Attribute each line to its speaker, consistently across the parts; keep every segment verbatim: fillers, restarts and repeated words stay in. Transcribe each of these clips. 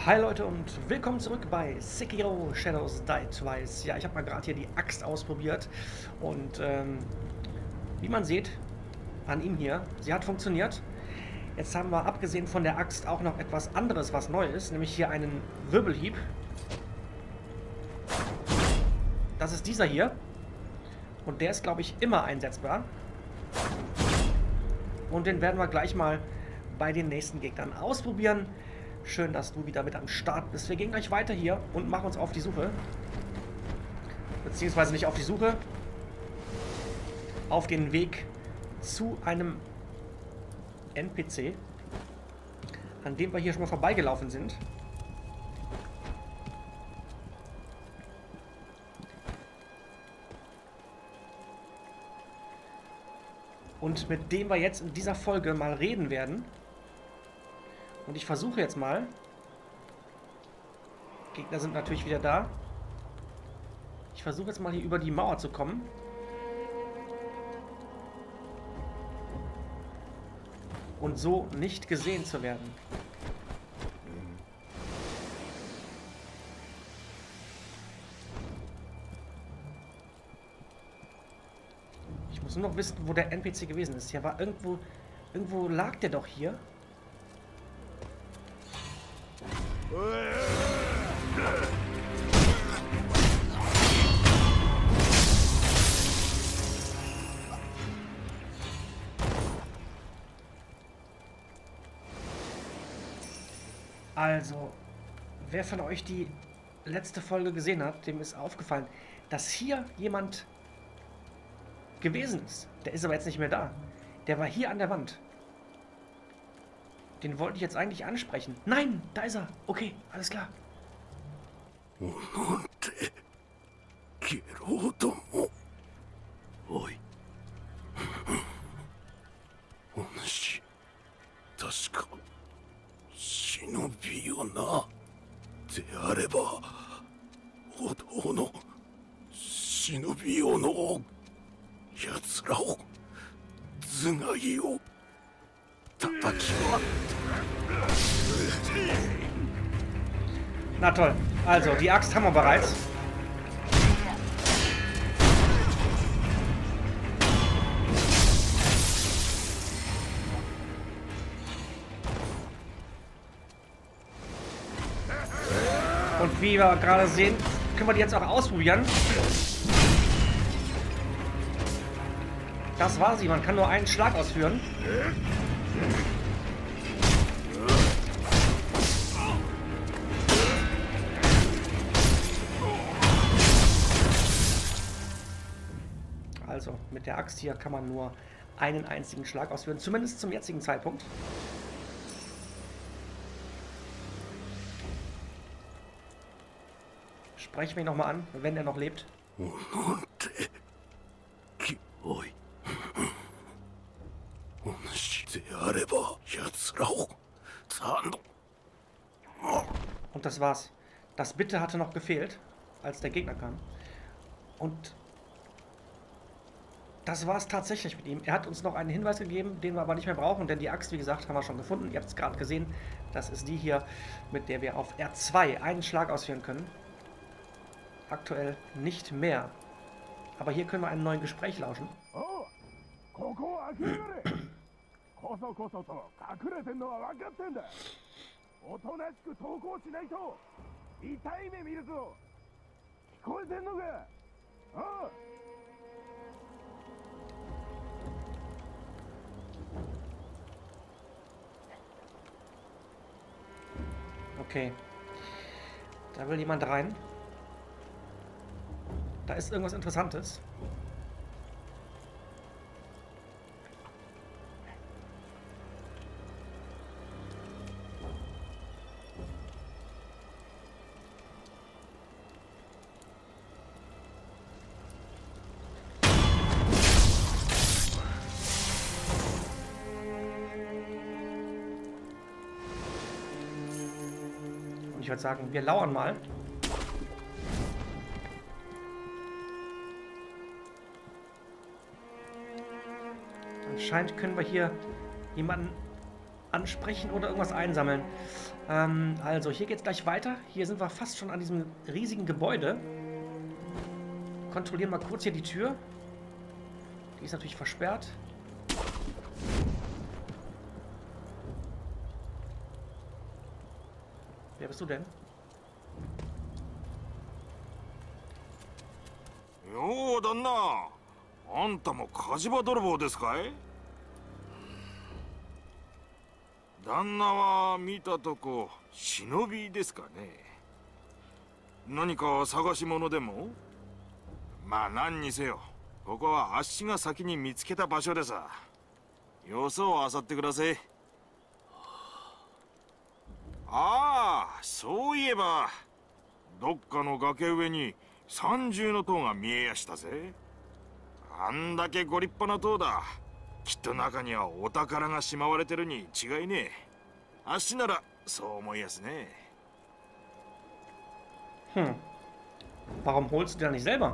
Speaker 1: Hi Leute und willkommen zurück bei Sekiro Shadows Die Twice. Ja, ich habe mal gerade hier die Axt ausprobiert und ähm, wie man sieht, an ihm hier, sie hat funktioniert. Jetzt haben wir abgesehen von der Axt auch noch etwas anderes, was neu ist, nämlich hier einen Wirbelhieb. Das ist dieser hier und der ist, glaube ich, immer einsetzbar. Und den werden wir gleich mal bei den nächsten Gegnern ausprobieren. Schön, dass du wieder mit am Start bist. Wir gehen gleich weiter hier und machen uns auf die Suche. Beziehungsweise nicht auf die Suche. Auf den Weg zu einem N P C, an dem wir hier schon mal vorbeigelaufen sind. Und mit dem wir jetzt in dieser Folge mal reden werden. Und ich versuche jetzt mal. Gegner sind natürlich wieder da. Ich versuche jetzt mal hier über die Mauer zu kommen. Und so nicht gesehen zu werden. Ich muss nur noch wissen, wo der N P C gewesen ist. Hier war irgendwo... Irgendwo lag der doch hier. Also, wer von euch die letzte Folge gesehen hat, dem ist aufgefallen, dass hier jemand gewesen ist. Der ist aber jetzt nicht mehr da. Der war hier an der Wand. Den wollte ich jetzt eigentlich ansprechen. Nein, da ist er. Okay, alles klar. Na toll. Also, die Axt haben wir bereits. Und wie wir gerade sehen, können wir die jetzt auch ausprobieren. Das war sie. Man kann nur einen Schlag ausführen. Also mit der Axt hier kann man nur einen einzigen Schlag ausführen, zumindest zum jetzigen Zeitpunkt. Spreche mich nochmal an, wenn er noch lebt. Und das war's. Das Bitte hatte noch gefehlt, als der Gegner kam. Und das war es tatsächlich mit ihm. Er hat uns noch einen Hinweis gegeben, den wir aber nicht mehr brauchen, denn die Axt, wie gesagt, haben wir schon gefunden. Ihr habt es gerade gesehen. Das ist die hier, mit der wir auf R zwei einen Schlag ausführen können. Aktuell nicht mehr. Aber hier können wir einem neuen Gespräch lauschen. Okay. Da will jemand rein. Da ist irgendwas Interessantes. Ich würde sagen, wir lauern mal. Anscheinend können wir hier jemanden ansprechen oder irgendwas einsammeln. Ähm, also, hier geht es gleich weiter. Hier sind wir fast schon an diesem riesigen Gebäude. Kontrollieren mal kurz hier die Tür. Die ist natürlich versperrt. Wer bist du denn?
Speaker 2: よう旦那、あんたも火事場泥棒ですかい？旦那は見たとこ忍びですかね。何か探し物でも？まあ何にせよ、ここはあっしが先に見つけた場所でさ。よそを漁ってください。ああ、そういえばどっかの崖上に三重の塔が見えやしたぜ。あんだけご立派な塔だ。きっと中にはお宝がしまわれてるに違いねえ。あっしならそう思いやすね。
Speaker 1: Hm. Warum holst du dir nicht selber?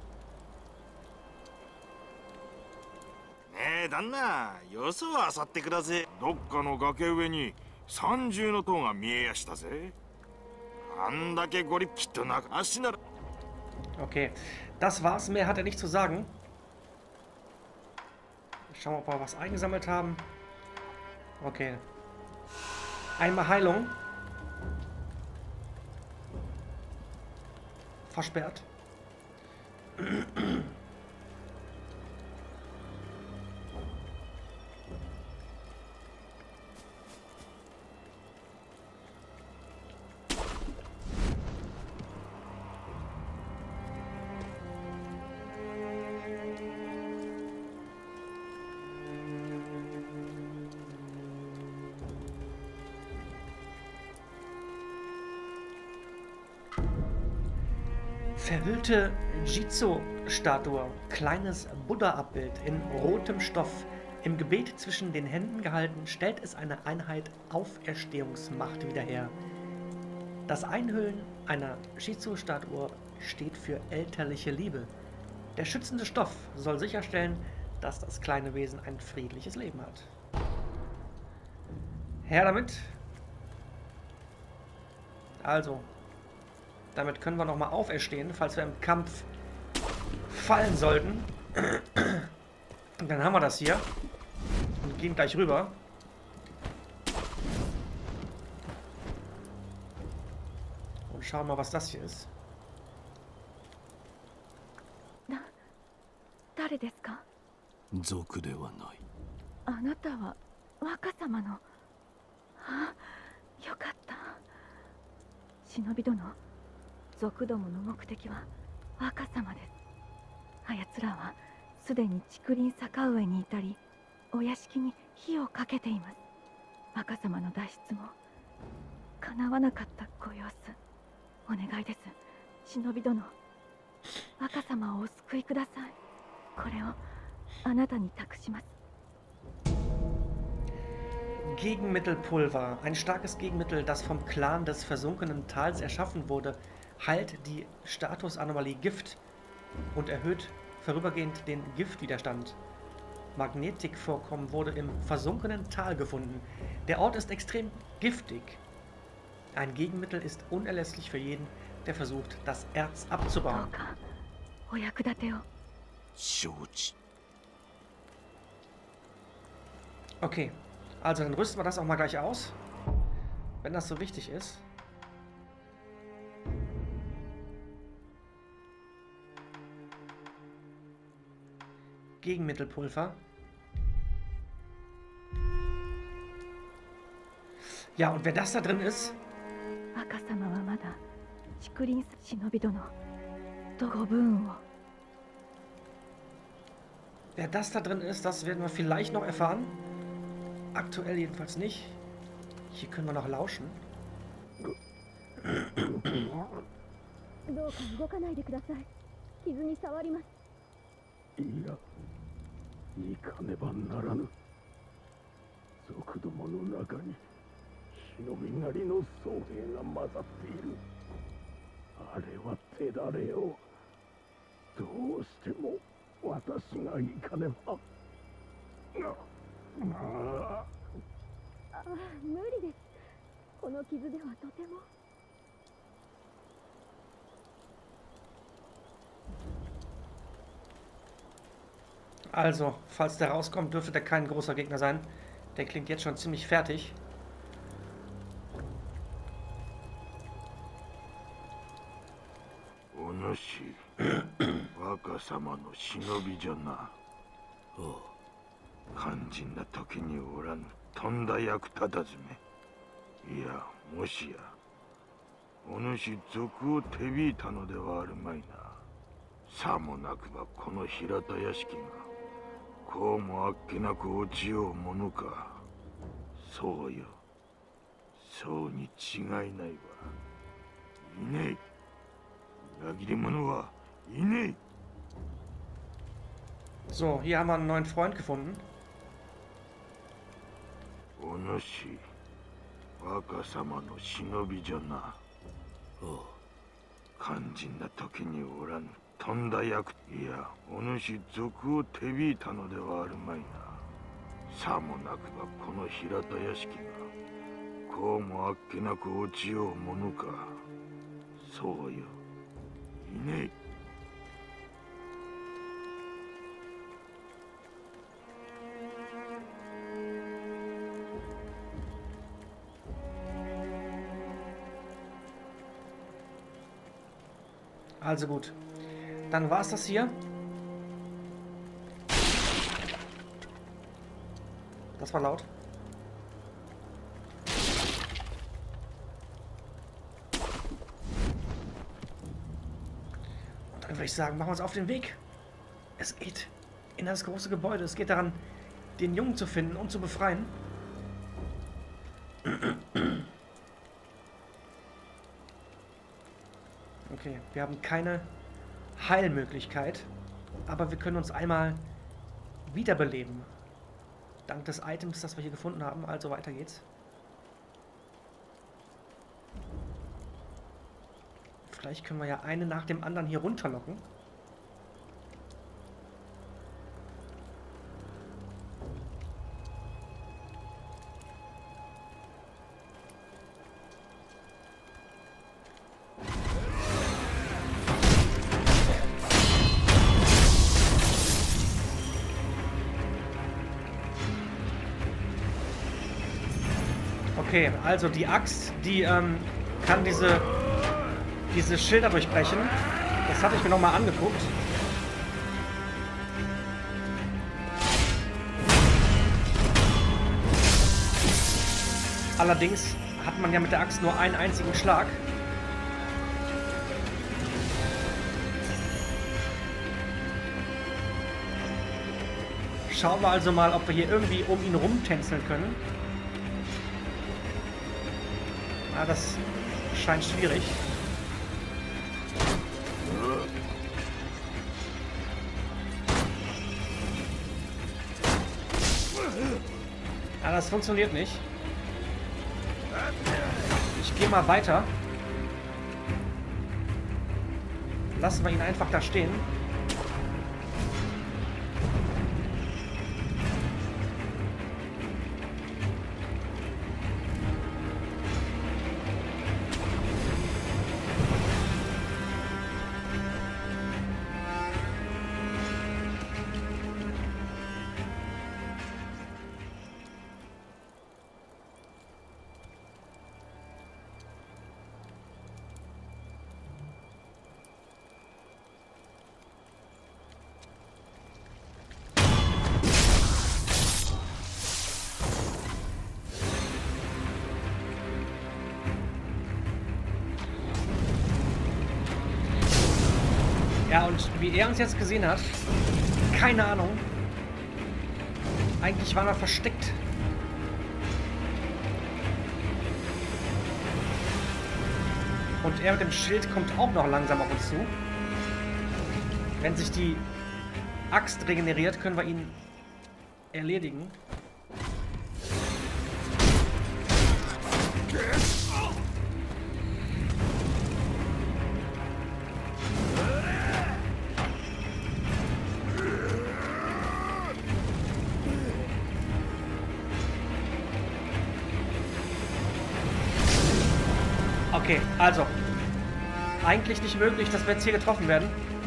Speaker 2: ねえ旦那、よそを漁ってください。どっかの崖上に三重の塔が見えやしたぜ。あんだけご立派きっとな、あっしなら。
Speaker 1: Okay, das war's. Mehr hat er nicht zu sagen. Schauen wir, ob wir was eingesammelt haben. Okay. Einmal Heilung. Versperrt. Verhüllte Jitsu-Statue, kleines Buddha-Abbild in rotem Stoff, im Gebet zwischen den Händen gehalten, stellt es eine Einheit Auferstehungsmacht wieder her. Das Einhüllen einer Jitsu-Statue steht für elterliche Liebe. Der schützende Stoff soll sicherstellen, dass das kleine Wesen ein friedliches Leben hat. Her damit. Also, damit können wir nochmal auferstehen, falls wir im Kampf fallen sollten. Und dann haben wir das hier. Und gehen gleich rüber. Und schauen mal, was das hier ist.
Speaker 3: 誰ですか？
Speaker 4: 族ではない。
Speaker 3: あなたは若様の。あ、よかった。忍び殿、族どもの目的は若様です。あやつらはすでに竹林坂上に至り、お屋敷に火をかけています。若様の脱出も叶わなかったご様子。お願いです、忍び殿。若様をお救いください。これをあなたに託します。
Speaker 1: Gegenmittelpulver. Ein starkes Gegenmittel, das vom Clan des versunkenen Tals erschaffen wurde, heilt die Statusanomalie Gift und erhöht vorübergehend den Giftwiderstand. Magnetikvorkommen wurde im versunkenen Tal gefunden. Der Ort ist extrem giftig. Ein Gegenmittel ist unerlässlich für jeden, der versucht, das Erz abzubauen. Okay, also dann rüsten wir das auch mal gleich aus, wenn das so wichtig ist. Gegenmittelpulver. Ja, und wer das da drin ist... Wer das da drin ist, das werden wir vielleicht noch erfahren. Aktuell jedenfalls nicht. Hier können wir noch lauschen.
Speaker 3: あ、無理です。この傷ではとても。
Speaker 1: Also, falls der rauskommt, dürfte der kein großer Gegner sein. Der klingt jetzt schon ziemlich fertig.
Speaker 2: お主若様の忍びじゃな。
Speaker 4: あ
Speaker 2: 肝心な時におらぬとんだ役立たずめ。いや、もしやお主賊を手引いたのではあるまいな。さもなくばこの平田屋敷がこうもあっけなく落ちようものか。そうよ、そうに違いないわ。いねえ、裏切り者はいねえ。
Speaker 1: So, hier haben wir einen neuen Freund gefunden.
Speaker 2: お主若様の忍びじゃな。
Speaker 4: あ
Speaker 2: 肝心な時におらぬとんだ役。いや、お主賊を手引いたのではあるまいな。さもなくばこの平田屋敷がこうもあっけなく落ちようものか。そうよ、いねえ。
Speaker 1: Also gut. Dann war es das hier. Das war laut. Und dann würde ich sagen, machen wir uns auf den Weg. Es geht in das große Gebäude. Es geht daran, den Jungen zu finden und zu befreien. Okay, wir haben keine Heilmöglichkeit, aber wir können uns einmal wiederbeleben. Dank des Items, das wir hier gefunden haben. Also weiter geht's. Vielleicht können wir ja eine nach dem anderen hier runterlocken. Okay, also die Axt, die ähm, kann diese, diese Schilder durchbrechen. Das hatte ich mir nochmal angeguckt. Allerdings hat man ja mit der Axt nur einen einzigen Schlag. Schauen wir also mal, ob wir hier irgendwie um ihn rumtänzeln können. Ah, das scheint schwierig. Ah, das funktioniert nicht. Ich gehe mal weiter. Lassen wir ihn einfach da stehen. Ja, und wie er uns jetzt gesehen hat, keine Ahnung. Eigentlich waren wir versteckt. Und er mit dem Schild kommt auch noch langsam auf uns zu. Wenn sich die Axt regeneriert, können wir ihn erledigen. Okay, also. Eigentlich nicht möglich, dass wir jetzt hier getroffen werden.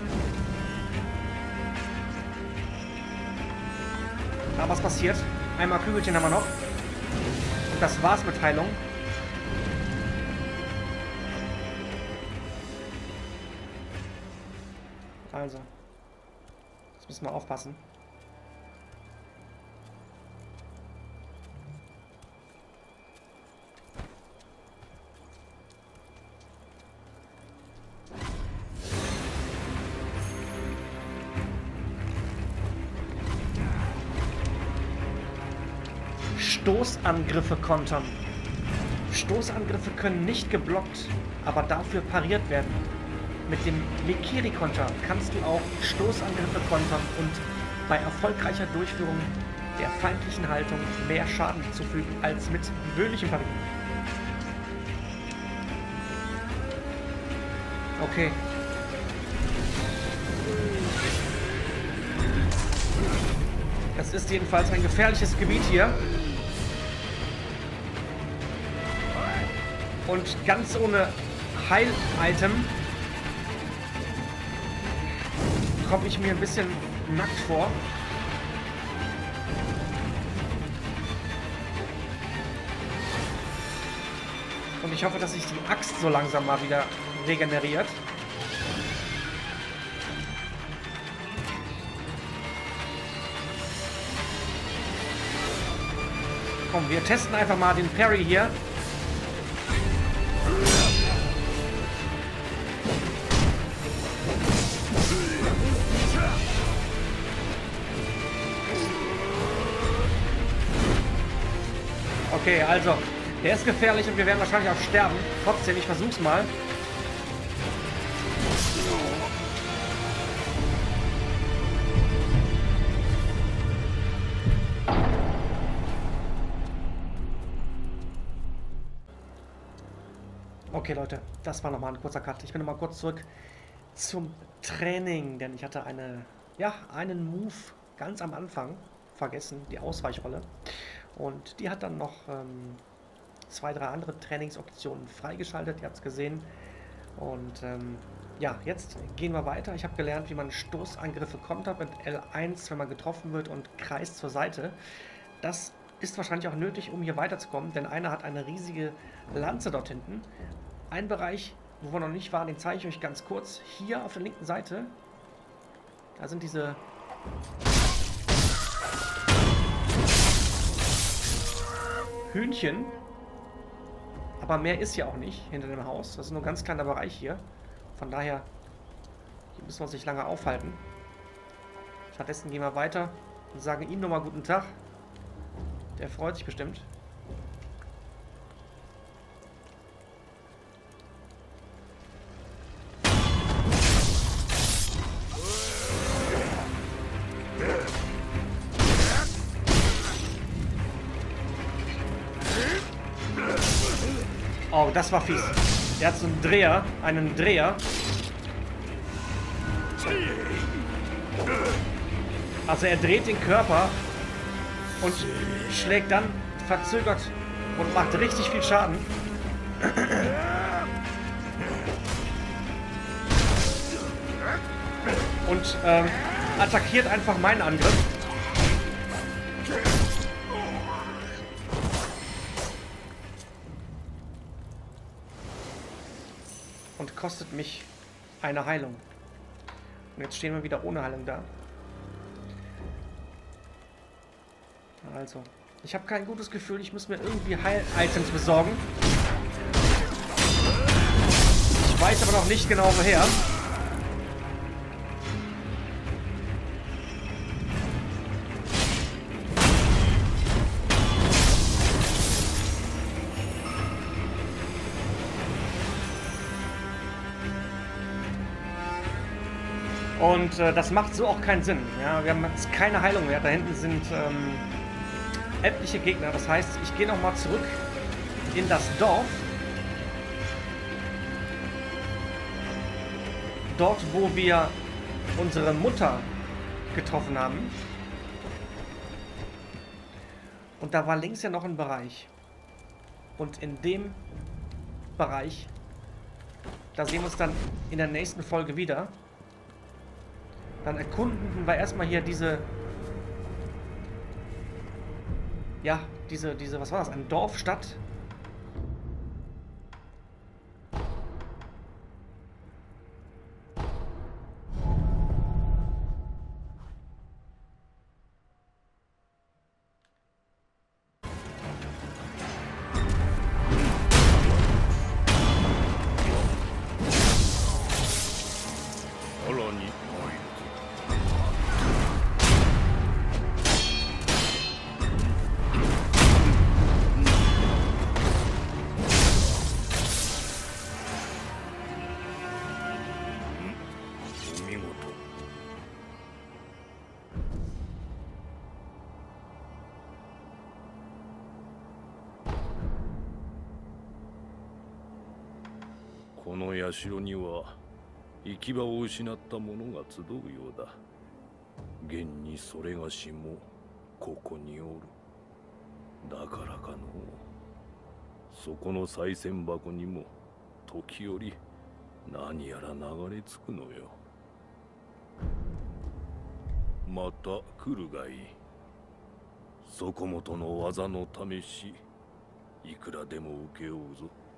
Speaker 1: Aber was passiert? Einmal Kügelchen haben wir noch. Und das war's mit Heilung. Also. Jetzt müssen wir aufpassen. Stoßangriffe kontern. Stoßangriffe können nicht geblockt, aber dafür pariert werden. Mit dem Mikiri-Konter kannst du auch Stoßangriffe kontern und bei erfolgreicher Durchführung der feindlichen Haltung mehr Schaden zufügen als mit gewöhnlichem Parieren. Okay. Das ist jedenfalls ein gefährliches Gebiet hier. Und ganz ohne Heil-Item komme ich mir ein bisschen nackt vor. Und ich hoffe, dass sich die Axt so langsam mal wieder regeneriert. Komm, wir testen einfach mal den Parry hier. Okay, also, der ist gefährlich und wir werden wahrscheinlich auch sterben. Trotzdem, ich versuch's mal. Okay, Leute, das war nochmal ein kurzer Cut. Ich bin nochmal kurz zurück zum Training, denn ich hatte eine, ja, einen Move ganz am Anfang vergessen, die Ausweichrolle. Und die hat dann noch ähm, zwei, drei andere Trainingsoptionen freigeschaltet. Ihr habt es gesehen. Und ähm, ja, jetzt gehen wir weiter. Ich habe gelernt, wie man Stoßangriffe kontert mit L eins, wenn man getroffen wird, und kreist zur Seite. Das ist wahrscheinlich auch nötig, um hier weiterzukommen, denn einer hat eine riesige Lanze dort hinten. Ein Bereich, wo wir noch nicht waren, den zeige ich euch ganz kurz. Hier auf der linken Seite, da sind diese Hühnchen, aber mehr ist ja auch nicht hinter dem Haus. Das ist nur ein ganz kleiner Bereich hier. Von daher, hier müssen wir uns nicht lange aufhalten. Stattdessen gehen wir weiter und sagen ihm nochmal guten Tag. Der freut sich bestimmt. Oh, das war fies. Der hat so einen Dreher, einen Dreher. Also er dreht den Körper und schlägt dann verzögert und macht richtig viel Schaden. Und ähm, attackiert einfach meinen Angriff. Und kostet mich eine Heilung. Und jetzt stehen wir wieder ohne Heilung da. Also, ich habe kein gutes Gefühl. Ich muss mir irgendwie Heil-Items besorgen. Ich weiß aber noch nicht genau woher. Und äh, das macht so auch keinen Sinn. Ja, wir haben jetzt keine Heilung mehr. Da hinten sind ähm, etliche Gegner. Das heißt, ich gehe nochmal zurück in das Dorf. Dort, wo wir unsere Mutter getroffen haben. Und da war links ja noch ein Bereich. Und in dem Bereich. Da sehen wir uns dann in der nächsten Folge wieder. Dann erkunden wir erstmal hier diese... Ja, diese, diese, was war das? Ein Dorf, Stadt?
Speaker 4: この社には行き場を失った者が集うようだ。現にそれがしもここにおる。だからかのそこの賽銭箱にも時折何やら流れ着くのよ。また来るがいい。そこもとの技の試しいくらでも請け負うぞ。